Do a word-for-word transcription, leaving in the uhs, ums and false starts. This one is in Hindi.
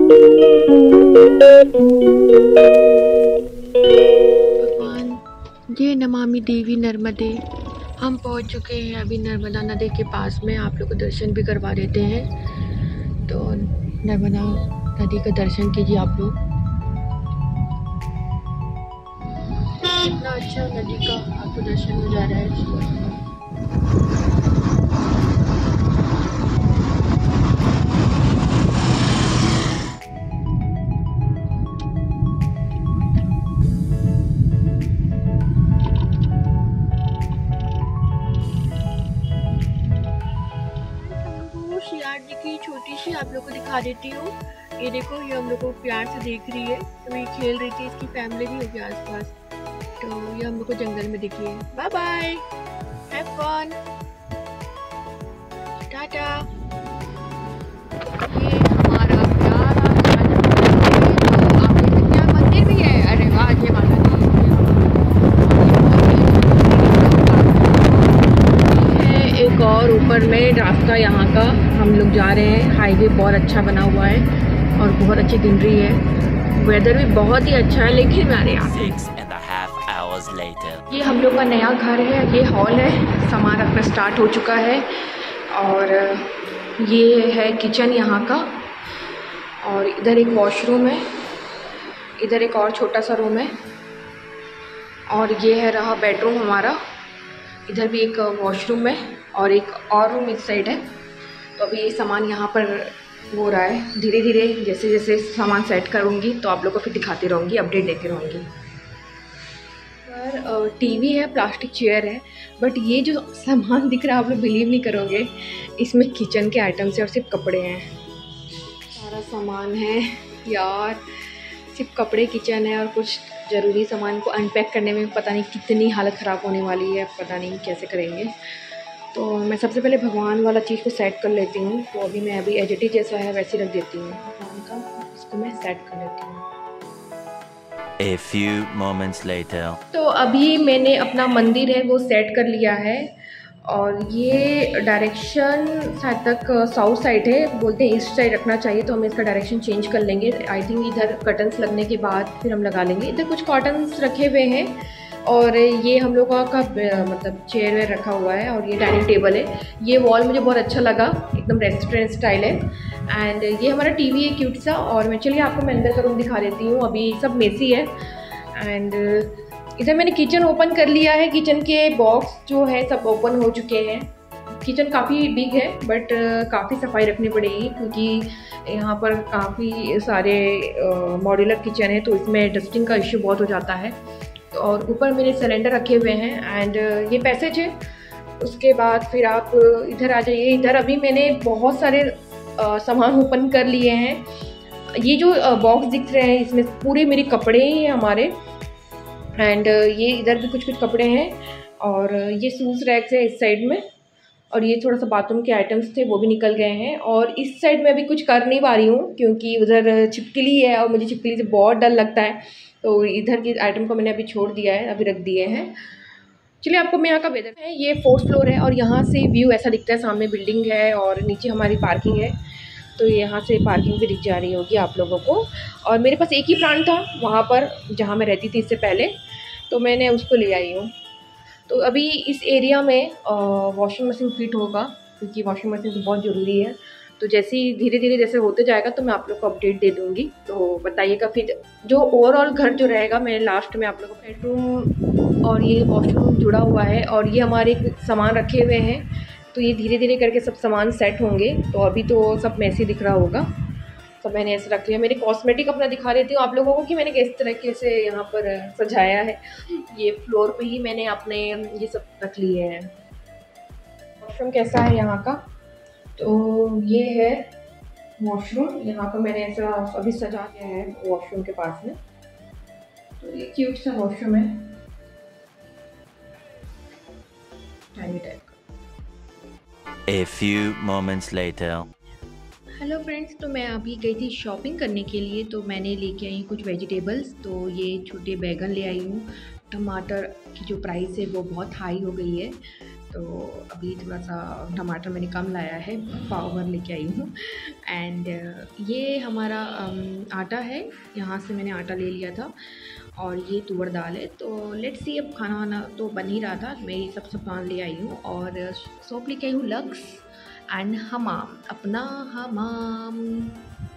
भगवान, ये नमामि देवी नर्मदे। हम पहुंच चुके हैं अभी नर्मदा नदी के पास में। आप लोग को दर्शन भी करवा देते हैं। तो नर्मदा नदी का दर्शन कीजिए आप लोग। कितना अच्छा नदी का आपको दर्शन हो जा रहा है सुबह सुबह। शियार जी की छोटी सी आप लोग को दिखा देती हूँ। ये देखो, ये हम लोग को प्यार से देख रही है। तो ये खेल रही थी, इसकी फैमिली भी होगी आसपास। तो ये हम लोग को जंगल में दिखी है। Bye bye, have fun, ta-ta. ये हमारा प्यारा तो आप देख सकते हैं मंदिर भी है। अरे वाह, ये माता दी है। एक और ऊपर में रास्ता यहाँ का हम लोग जा रहे हैं। हाईवे बहुत अच्छा बना हुआ है और बहुत अच्छी ग्रीनरी है। वेदर भी बहुत ही अच्छा है। लेकिन हमारे यहाँ ये हम लोग का नया घर है, ये हॉल है। सामान रखना स्टार्ट हो चुका है। और ये है किचन यहाँ का। और इधर एक वॉशरूम है, इधर एक और छोटा सा रूम है। और ये है रहा बेडरूम हमारा। इधर भी एक वॉशरूम है और एक और रूम इस साइड है। तो अभी ये सामान यहाँ पर हो रहा है। धीरे धीरे जैसे जैसे सामान सेट करूँगी तो आप लोग को फिर दिखाती रहूँगी, अपडेट देती रहूँगी। पर टीवी है, प्लास्टिक चेयर है, बट ये जो सामान दिख रहा है आप लोग बिलीव नहीं करोगे, इसमें किचन के आइटम्स है और सिर्फ कपड़े हैं। सारा सामान है यार, सिर्फ कपड़े किचन है और कुछ ज़रूरी सामान को अनपैक करने में पता नहीं कितनी हालत ख़राब होने वाली है। पता नहीं कैसे करेंगे। तो मैं सबसे पहले भगवान वाला चीज़ को सेट कर लेती हूँ। तो अभी मैं अभी एच डी जैसा है वैसे रख देती हूँ भगवान का, इसको मैं सेट कर लेती हूँ। A few moments later. तो अभी मैंने अपना मंदिर है वो सेट कर लिया है। और ये डायरेक्शन शायद तक साउथ साइड है, बोलते हैं ईस्ट साइड रखना चाहिए। तो हम इसका डायरेक्शन चेंज कर लेंगे। आई थिंक इधर कर्टन्स लगने के बाद फिर हम लगा लेंगे। इधर कुछ कर्टन्स रखे हुए हैं और ये हम लोगों का मतलब चेयर वेयर रखा हुआ है। और ये डाइनिंग टेबल है। ये वॉल मुझे बहुत अच्छा लगा, एकदम रेस्टोरेंट स्टाइल है। एंड ये हमारा टीवी है क्यूट सा। और मैं चलिए आपको मैं अंदर का रूम दिखा देती हूँ। अभी सब मेसी है। एंड इधर मैंने किचन ओपन कर लिया है। किचन के बॉक्स जो है सब ओपन हो चुके हैं। किचन काफ़ी बिग है बट काफ़ी सफाई रखनी पड़ेगी क्योंकि यहाँ पर काफ़ी सारे मॉड्यूलर किचन है तो इसमें डस्टिंग का इश्यू बहुत हो जाता है। और ऊपर मेरे सिलेंडर रखे हुए हैं एंड ये पैसेज है। उसके बाद फिर आप इधर आ जाइए। इधर अभी मैंने बहुत सारे सामान ओपन कर लिए हैं। ये जो बॉक्स दिख रहे हैं इसमें पूरे मेरे कपड़े ही हैं हमारे। एंड ये इधर भी कुछ कुछ कपड़े हैं। और ये शूज़ रैक्स है इस साइड में। और ये थोड़ा सा बाथरूम के आइटम्स थे वो भी निकल गए हैं। और इस साइड में अभी कुछ कर नहीं पा रही हूँ क्योंकि उधर छिपकली है और मुझे छिपकली से बहुत डर लगता है। तो इधर की आइटम को मैंने अभी छोड़ दिया है, अभी रख दिए हैं। चलिए आपको मैं यहाँ का वेदर है। ये फोर्थ फ्लोर है और यहाँ से व्यू ऐसा दिखता है। सामने बिल्डिंग है और नीचे हमारी पार्किंग है। तो यहाँ से पार्किंग भी दिख जा रही होगी आप लोगों को। और मेरे पास एक ही प्लांट था वहाँ पर जहाँ मैं रहती थी इससे पहले, तो मैंने उसको ले आई हूँ। तो अभी इस एरिया में वॉशिंग मशीन फिट होगा क्योंकि वॉशिंग मशीन तो बहुत ज़रूरी है। तो जैसे ही धीरे धीरे जैसे होते जाएगा तो मैं आप लोग को अपडेट दे दूँगी। तो बताइएगा फिर जो ओवरऑल घर जो रहेगा मैं लास्ट में आप लोगों को। बेडरूम और ये वॉशरूम जुड़ा हुआ है और ये हमारे सामान रखे हुए हैं। तो ये धीरे धीरे करके सब सामान सेट होंगे। तो अभी तो सब मैसी दिख रहा होगा। तो मैंने ऐसे रख लिया। मेरे कॉस्मेटिक अपना दिखा देती हूँ आप लोगों को कि मैंने किस तरीके से यहाँ पर सजाया है। ये फ्लोर पे ही मैंने अपने ये सब रख लिए हैं। वॉशरूम कैसा है यहाँ का, तो ये है वॉशरूम। यहाँ पर मैंने ऐसा अभी सजा दिया है वॉशरूम के पास में। तो ये क्यूट सा वॉशरूम है, टाइनी टाइप का। A few moments later. Hello friends, तो मैं अभी गई थी शॉपिंग करने के लिए। तो मैंने लेके आई कुछ वेजिटेबल्स। तो ये छोटे बैगन ले आई हूँ। टमाटर की जो प्राइस है वो बहुत हाई हो गई है तो अभी थोड़ा सा टमाटर मैंने कम लाया है, पाव भर लेके आई हूँ। एंड ये हमारा अम, आटा है, यहाँ से मैंने आटा ले लिया था, और ये तुअर दाल है। तो लेट्स सी, अब खाना वाना तो बन ही रहा था, मैं ये सब सामान ले आई हूँ। और सोप लेके आई हूँ लक्स एंड हमाम, अपना हमाम।